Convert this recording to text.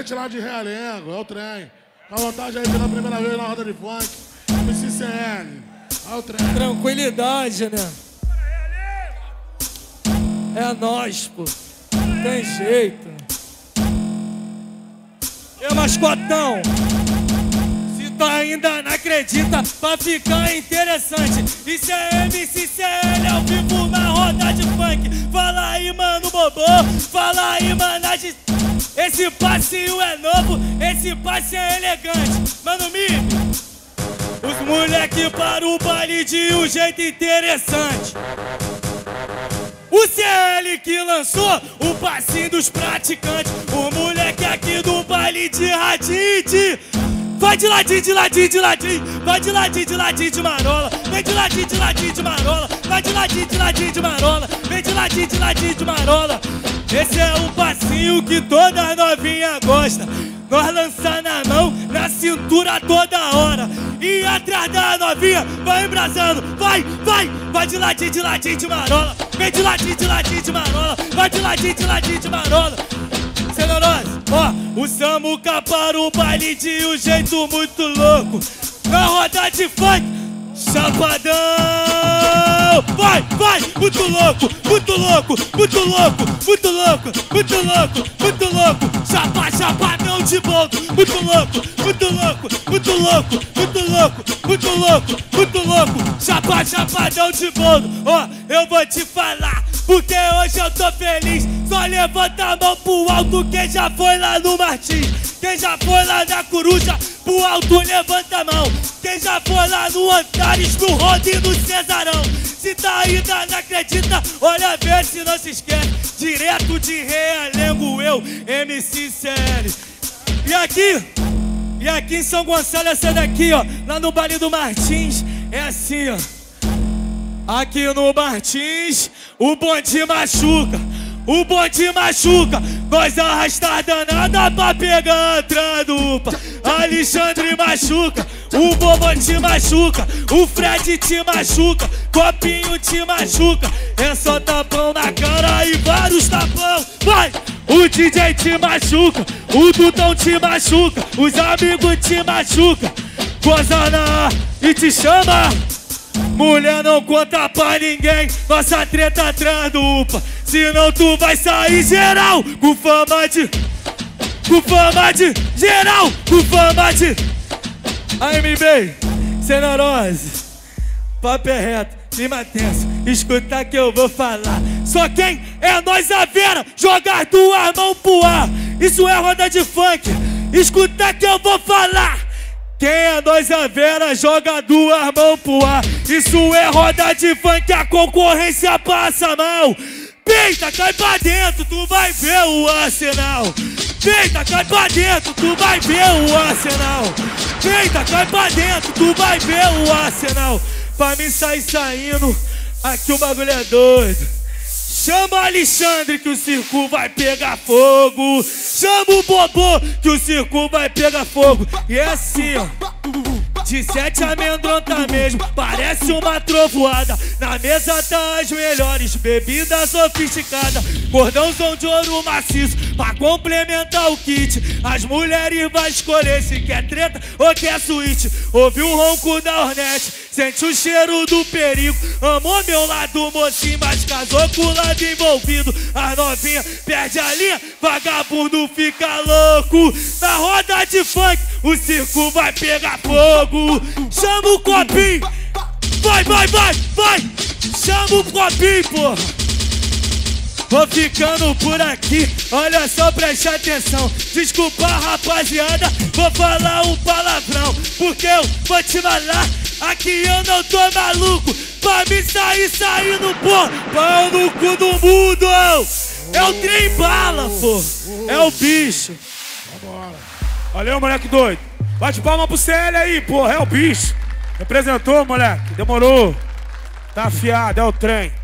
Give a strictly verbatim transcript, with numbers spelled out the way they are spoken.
Diretamente lá de Realengo, é o trem. Dá vontade aí pela primeira vez na roda de funk. M C C N, é o trem. Tranquilidade, né? É nóis, pô. Não tem jeito. E mascotão, se tu ainda não acredita, pra ficar interessante, isso é M C C L ao vivo na roda de funk. Fala aí, mano, bobô. Fala aí, managem. Esse passinho é novo, esse passe é elegante. Mano, Mimi, os moleque para o baile de um jeito interessante. O C L que lançou o passinho dos praticantes. O moleque aqui do baile de radite. Vai de ladinho, de ladinho, de ladinho. Vai de ladinho, de ladinho, de marola. Vem de ladinho, de ladinho, de marola. Vai de ladinho, de ladinho, de marola. Vem de ladinho, de ladinho, de marola. Esse é o passinho que toda novinha gosta. Nós lança na mão, na cintura toda hora. E atrás da novinha vai embrasando. Vai, vai, vai de ladinho, de ladinho, de marola. Vem de ladinho, de ladinho, de marola. Vai de ladinho, de ladinho, de marola. Cenorose, ó, o Samuca para o baile de um jeito muito louco. Na roda de funk, chapadão. Vai, vai, muito louco, muito louco, muito louco, muito louco, muito louco, muito louco. Chapa, chapadão de boldo. Muito louco, muito louco, muito louco, muito louco, muito louco, muito louco. Chapa, chapadão de boldo. Ó, eu vou te falar, porque hoje eu tô feliz. Só levanta a mão pro alto quem já foi lá no Martins. Quem já foi lá na Coruja, pro alto levanta a mão. Quem já foi lá no Antares, no Rodo e no Cesarão. Se tá ainda não acredita, olha ver se não se esquece. Direto de Realengo, eu, M C C L. E aqui, e aqui em São Gonçalo, essa daqui, ó, lá no baile do Martins, é assim, ó. Aqui no Martins, o bonde machuca. O bonde machuca, nós arrastar danada pra pegar a tradupa. Alexandre machuca, o Bobo te machuca, o Fred te machuca, Copinho te machuca. É só tapão na cara e vários tapão. Vai! O D J te machuca, o Dudão te machuca, os amigos te machuca. Goza na e te chama. Mulher não conta pra ninguém, nossa treta atrás do UPA. Senão tu vai sair geral, com fama de... Com fama de... Geral, com fama de... A M B, Cenorose, papo é reto, clima tenso, escuta que eu vou falar. Só quem é nós a Vera, joga as duas mãos pro ar. Isso é roda de funk, escuta que eu vou falar. Quem é nós a Vera, joga duas mãos pro ar. Isso é roda de funk, a concorrência passa mal. Peita, cai pra dentro, tu vai ver o arsenal. Peita, cai pra dentro, tu vai ver o arsenal. Peita, cai pra dentro, tu vai ver o arsenal. Pra mim sair saindo, aqui o bagulho é doido. Chama Alexandre que o circo vai pegar fogo. Chama o Bobô que o circo vai pegar fogo. E é assim, ó, de sete amedronta mesmo, parece uma trovoada. Na mesa tá as melhores bebidas sofisticadas. Cordãozão de ouro maciço pra complementar o kit. As mulheres vai escolher se quer treta ou quer suíte. Ouve o ronco da Hornet, sente o cheiro do perigo. Amou meu lado mocinho, mas casou com o lado envolvido. As novinhas perde a linha, vagabundo fica louco. Na roda de funk, o circo vai pegar fogo. Chama o Copinho, vai, vai, vai, vai. Chama o Copinho, porra. Vou ficando por aqui, olha só, preste atenção. Desculpa, rapaziada, vou falar um palavrão, porque eu vou te falar, aqui eu não tô maluco. Pra me sair saindo, pô, pau no cu do mundo. É o trem bala, pô, é o bicho. Vambora. Valeu, moleque doido. Bate palma pro C L aí, porra, é o bicho. Representou, moleque, demorou. Tá afiado, é o trem.